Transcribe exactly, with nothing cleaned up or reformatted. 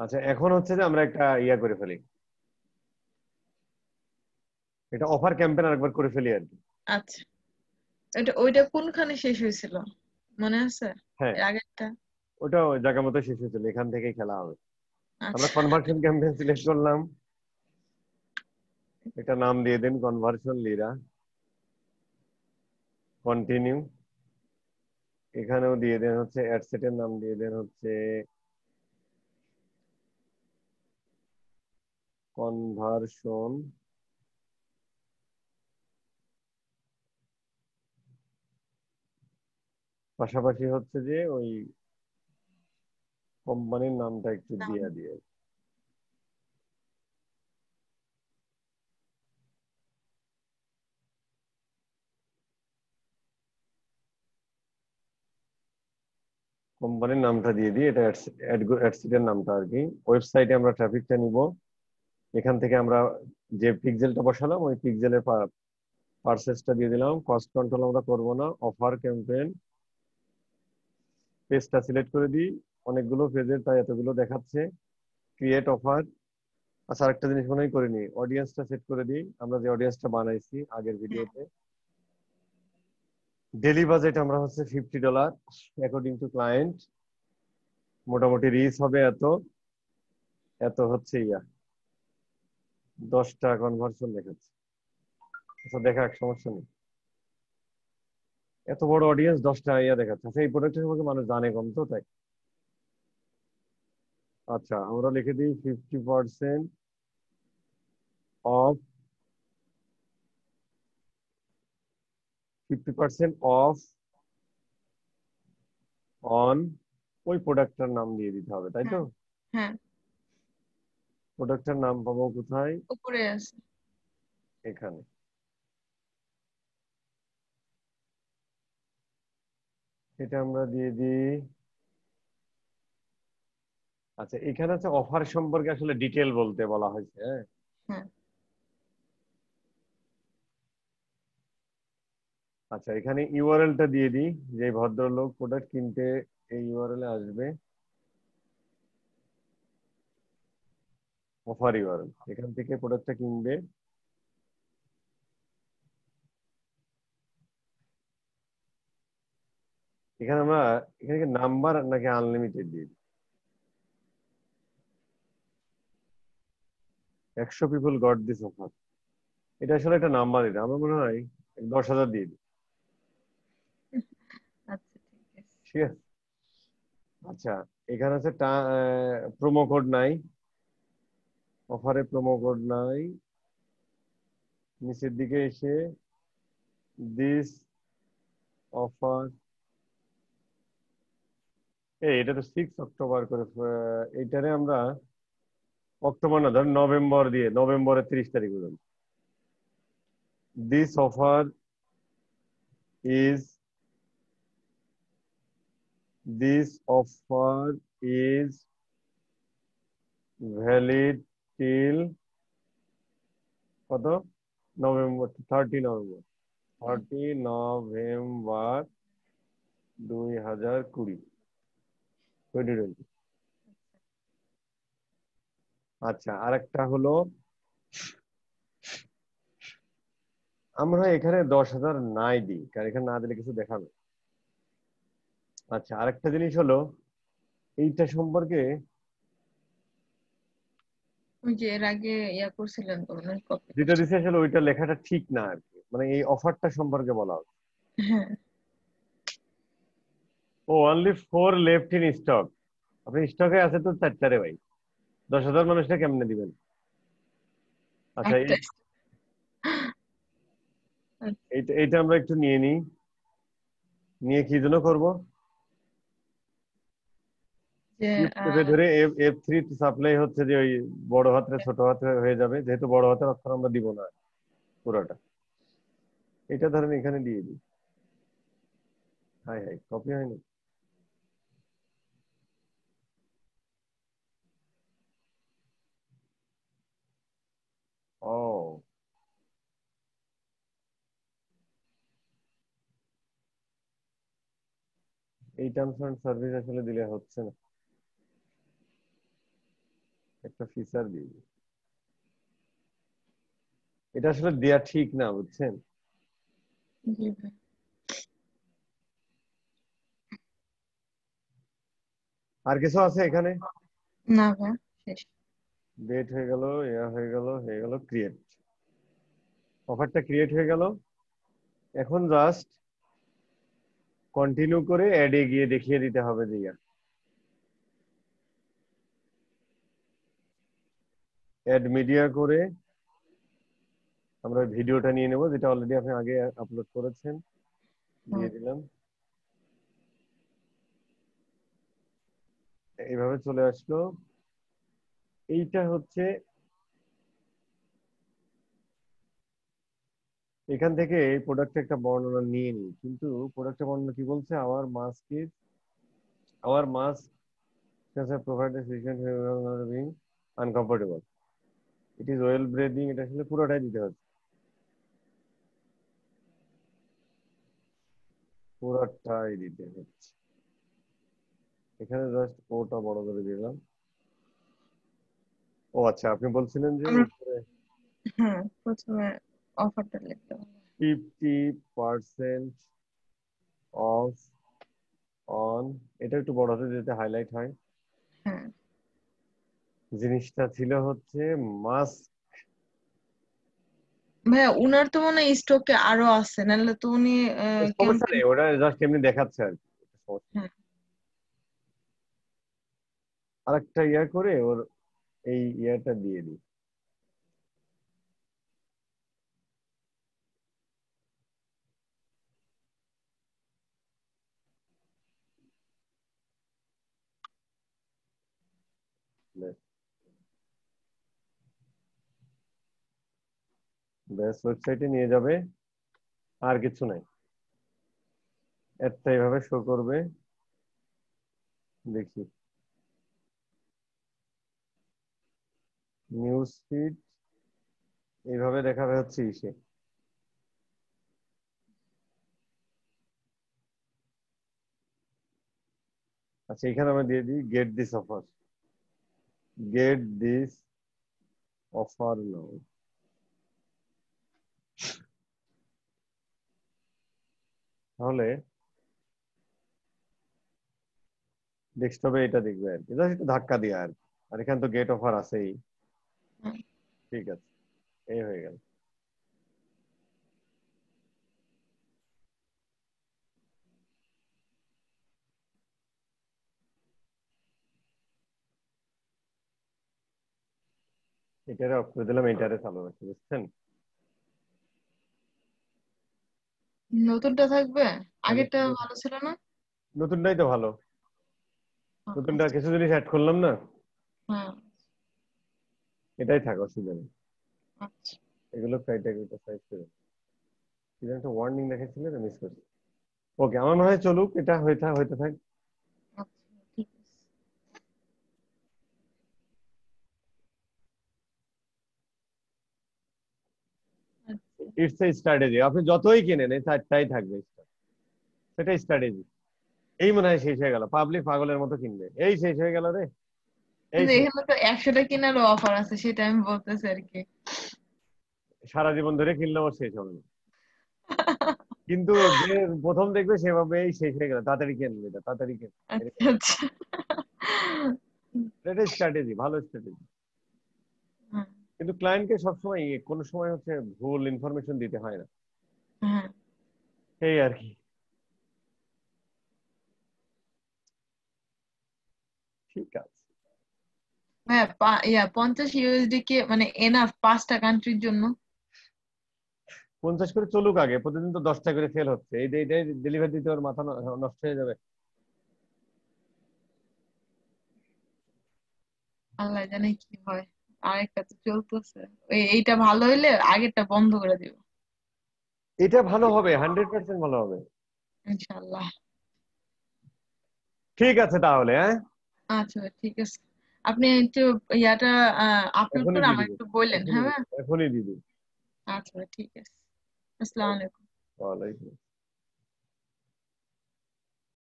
আচ্ছা, এখন হচ্ছে যে আমরা একটা ইয়া করে ফেলি, এটা অফার ক্যাম্পেইন আরেকবার করে ফেলি আর কি। আচ্ছা, ওইটা ওইটা কোনখানে শেষ হয়েছিল মনে আছে? হ্যাঁ, এর আগেরটা? ওটা ওই জায়গা মতো শেষ হয়েছিল, এখান থেকেই খেলা হবে। আমরা আচ্ছা। কনভার্সন ক্যাম্পেইন সিলেক্ট করলাম, এটা নাম দিয়ে দিন কনভার্সন লিরা, কন্টিনিউ। এখানেও দিয়ে দেন হচ্ছে অ্যাড সেটের নাম দিয়ে দেন হচ্ছে কনভার্সন। পাশাপাশি হচ্ছে যে ওই কোম্পানির নামটা একটু নাম। দিয়ে দিয়ে। কোম্পানির নামটা দিয়ে দিই, এটা অ্যাডসিটের নামটা আর কি। ওয়েবসাইটে আমরা ট্রাফিকটা নিব, এখান থেকে আমরা যে পিক্সেলটা বসালাম ওই পিক্সেলের পারচেসটা দিয়ে দিলাম। কস্ট কন্ট্রোল আমরা করব না, অফার ক্যাম্পেইন পেজটা সিলেক্ট করে দিই, অনেকগুলো পেজের তাই এতগুলো দেখাচ্ছে। Create offer. আচ্ছা, আরেকটা জিনিস মনে হয় করিনি, অডিয়েন্সটা সেট করে দিই, আমরা যে অডিয়েন্সটা বানাইছি আগের ভিডিওতে। ডেলি বাজেট আমরা হচ্ছে fifty dollar according to client, মোটামুটি রিচ হবে এত, এত হচ্ছে ইয়া দশটা কনভার্সন দেখাচ্ছে। আচ্ছা, দেখা এক সমস্যা নেই, এত বড় অডিয়েন্স দশটা ইয়া দেখাচ্ছে। আচ্ছা, এই প্রোডাক্টের সম্পর্কে মানুষ জানে কম তো তাই। আচ্ছা, আমরা লিখে দিই fifty percent off, fifty percent off on, ওই প্রোডাক্টটার নাম দিয়ে দিতে হবে তাই তো। হ্যাঁ, হ্যাঁ, প্রোডাক্টটার নাম পাবো কোথায়? উপরে আছে। এখানে। এটা আমরা দিয়ে দিই। আচ্ছা, এখানে হচ্ছে অফার সম্পর্কে আসলে ডিটেল বলতে বলা হয়েছে, হ্যাঁ। হ্যাঁ। আচ্ছা, এখানে ইউআরএলটা দিয়ে দিই, যে ভদ্রলোক প্রোডাক্ট কিনতে এই ইউআরএল এ আসবে, অফার ইউআরএল, এখান থেকে প্রোডাক্টটা কিনবে। এখানে আমরা এখানে কি নাম্বার নাকি আনলিমিটেড দিয়ে দিই? একশো পিপল গট দিস অফার, এটা আসলে একটা নাম্বার, এটা আমার মনে হয় দশ হাজার দিয়ে দিই। আচ্ছা, ঠিক আছে। ঠিক আছে। আচ্ছা, এখানে আছে প্রোমো কোড নাই, অফারে প্রোমো কোড নাই। নিচের দিকে এসে দিস অফার, এই এটা তো সিক্স অক্টোবর করে, আহ, এইটারে আমরা অক্টোবর না, ধর নভেম্বর দিয়ে, নভেম্বরের তিরিশ তারিখ পর্যন্ত। This offer is, this offer is valid till কত, November, thirty November, thirty November দুই হাজার কুড়ি, টোয়েন্টি টোয়েন্টি। আচ্ছা, আরেকটা হলো আমরা এখানে দশ হাজার নাই দিই, কারণ এখানে না দিলে কিছু দেখাবে। আচ্ছা, আরেকটা জিনিস হলো এইটা সম্পর্কে, ওই যে এর আগে ইয়া করছিলেন তো, কপি যেটা করছিলেন। দিছে আসলে ওইটা লেখাটা ঠিক না আর কি, মানে এই অফারটা সম্পর্কে বলা হচ্ছে। হ্যাঁ। ও only four left in stock, আপনি স্টকে আছে তো চারটারে ভাই, দশ হাজার মানুষটা কেমনে দিবেন? আচ্ছা, এই একটা। এইটা এইটা আমরা একটু নিয়ে নিই, নিয়ে কি জন্য করবো, যে শিফট চেপে আহ, ধরে এফ এফ থ্রি সাপ্লাই হচ্ছে যে ওই বড় হাতের ছোট হাতে হয়ে যাবে, যেহেতু বড় হাতের অক্ষর আমরা দিব না পুরোটা। এটা ধরেন এখানে দিয়ে দিই, হাই হাই কপি হয়নি। ও, এই টার্মস এন্ড সার্ভিস আসলে দিলে হচ্ছে না। একটা ফিচার দিয়ে দিই। এটা আসলে দেয়া ঠিক না, বুঝছেন? জি ভাই। আর কিছু আছে এখানে? না ভাই, শেষ। ডেট হয়ে গেল, ইয়া হয়ে গেল, হয়ে গেল ক্রিয়েট। অফারটা ক্রিয়েট হয়ে গেল। এখন জাস্ট কন্টিনিউ করে অ্যাডে গিয়ে দেখিয়ে দিতে হবে যে ইয়া অ্যাড মিডিয়া করে আমরা ভিডিওটা নিয়ে নেব, যেটা অলরেডি আপনি আগে আপলোড করেছেন। হুম। দিয়ে দিলাম। এইভাবে চলে আসলো। এইটা হচ্ছে এখান থেকে এই প্রোডাক্টের একটা বর্ণনা নিয়ে নিই, কিন্তু প্রোডাক্টের বর্ণনা কি বলছে? Our mask is our mask provide being uncomfortable, it is well breathing. এটা আসলে পুরোটাই দিতে হচ্ছে, পুরোটাই দিতে হচ্ছে। এখানে জাস্ট ওটা বড় করে দিলাম। ও আচ্ছা, আপনি বলছিলেন যে আমরা উপরে হ্যাঁ প্রথমে অফারটা লিখতে হবে। ফিফটি পার্সেন্ট অফ অন, এটা একটু বড় হাতে যেতে হাইলাইট হয়। হ্যাঁ জিনিসটা ছিল হচ্ছে মাস্ক। ভাইয়া, উনার তো মনে হয় স্টকে আরো আছে, নাহলে তো উনি সমস্যা ক্যাম্পেইন। নেই, ওটা জাস্ট এমনি দেখাচ্ছে আর কি। সমস্যা নেই। হ্যাঁ আরেকটা ইয়া করে ওর এই ইয়াটা দিয়ে দিই। ব্যাস, ব্যাস ওয়েবসাইটে নিয়ে যাবে, আর কিছু নাই। একটা এইভাবে শো করবে, দেখি নিউজ ফিড এইভাবে দেখাবে হচ্ছে ইসে। আচ্ছা, এখানে আমরা দিয়ে দিই get this offer, get this offer now. তাহলে ডেস্কটপে এটা দেখবে আর কি, জাস্ট একটু ধাক্কা দিয়ে আর কি। আর এখানে তো গেট অফার আছেই। হ্যাঁ। ঠিক আছে, এই হয়ে গেল। এটারে অফ করে দিলাম, এটারে চালু রাখছি, বুঝছেন? নতুনটা থাকবে, তাহলে আগেরটা ভালো ছিল না? নতুনটাই তো ভালো। হ্যাঁ, নতুনটা আচ্ছা। কিছু জিনিস অ্যাড করলাম না, হ্যাঁ এটাই থাক, অসুবিধা নেই। আচ্ছা। এগুলো ক্রাইটেরিয়াটা সাইজ করে কি যেন একটা ওয়ার্নিং দেখাচ্ছিল, মিস করছি। ওকে, আমার মনে হয় চলুক, এটা হয়ে থাক, হইতে থাক। আচ্ছা ঠিক আছে। আচ্ছা। ইটস এ স্ট্র্যাটেজি, আপনি যতই কিনেন এই চারটাই থাকবে, সেটাই স্ট্র্যাটেজি। এই মনে হয় শেষ হয়ে গেল, পাবলিক পাগলের মতো কিনবে, এই শেষ হয়ে গেল রে, এই কিন্তু শেষ। এখানে তো একশোটা কেনারও অফার আছে, সেটা আমি বলতেছি আর কি। সারা জীবন ধরে কিনলেও ওর শেষ হবে না, কিন্তু যে প্রথম দেখবে সেভাবে এই শেষ হয়ে গেল, তাড়াতাড়ি কেনবে, এটা তাড়াতাড়ি কেন। আচ্ছা আচ্ছা। এটা স্ট্র্যাটেজি, ভালো স্ট্র্যাটেজি। হ্যাঁ কিন্তু ক্লায়েন্টকে সবসময় কোনো সময় হচ্ছে ভুল ইনফরমেশন দিতে হয় না, হ্যাঁ। এই আর কি। ঠিক আছে। হ্যাঁ পা- ইয়া পঞ্চাশ ইউএসডি কে মানে এনাফ পাঁচটা কান্ট্রির জন্য? পঞ্চাশ করে চলুক, আগে প্রতিদিন তো দশটা করে সেল হচ্ছে, এই এইটাই ডেলিভারি দিতে ওর মাথা ন- নষ্ট হয়ে যাবে। আল্লাহ জানে কি হয়। আরেকটা তো চলতেছে, এই এইটা ভালো হইলে আগেরটা বন্ধ করে দিব এটা ভালো হবে, হান্ড্রেড পার্সেন্ট ভালো হবে। ইনশাআল্লাহ। ঠিক আছে তাহলে, হ্যাঁ, আচ্ছা ঠিক আছে। আপনি একটু ইয়াটা আপলোড এখনই করে দিয়ে আমাকে দিব, একটু বললেন, এখনই হ্যাঁ দিয়ে ভাই? দিব, এখনই দিয়ে দিব। আচ্ছা ঠিক আছে। আসসালামু আলাইকুম। ওয়ালাইকুম।